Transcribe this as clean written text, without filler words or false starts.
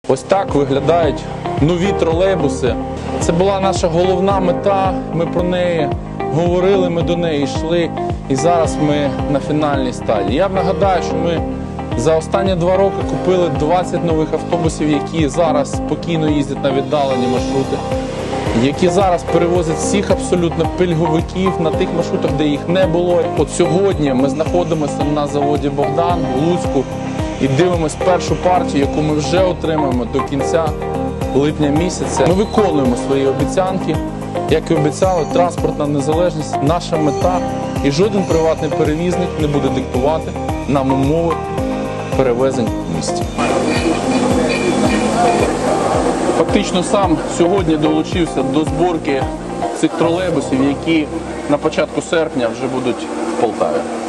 Ось так виглядають нові тролейбуси. Це була наша головна мета, ми про неї говорили, ми до неї йшли, і зараз ми на фінальній стадії. Я нагадаю, що ми за останні 2 роки купили 20 нових автобусів, які зараз спокійно їздять на віддалені маршрути, які зараз перевозять всіх абсолютно пільговиків на тих маршрутах, де їх не було. От сьогодні ми знаходимося на заводі «Богдан» в Луцьку і дивимося першу партію, яку ми вже отримаємо до кінця липня місяця. Ми виконуємо свої обіцянки. Як і обіцяли, транспортна незалежність – наша мета, і жоден приватний перевізник не буде диктувати нам умови перевезень в місті. Фактично сам сьогодні долучився до зборки цих тролейбусів, які на початку серпня вже будуть в Полтаві.